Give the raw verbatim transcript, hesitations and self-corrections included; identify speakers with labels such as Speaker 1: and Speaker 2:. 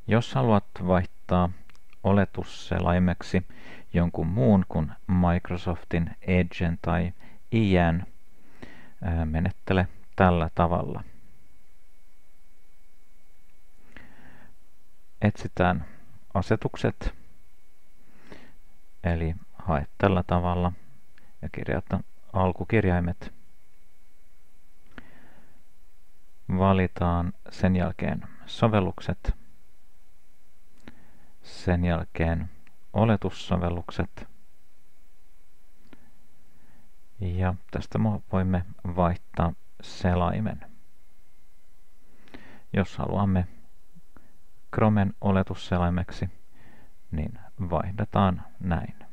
Speaker 1: Jos haluat vaihtaa oletusselaimeksi jonkun muun kuin Microsoftin Edgen tai Ian, menettele tällä tavalla. Etsitään asetukset, eli haet tällä tavalla ja kirjoita alkukirjaimet. Valitaan sen jälkeen sovellukset, sen jälkeen oletussovellukset ja tästä voimme vaihtaa selaimen. Jos haluamme Chromen oletusselaimeksi, niin vaihdetaan näin.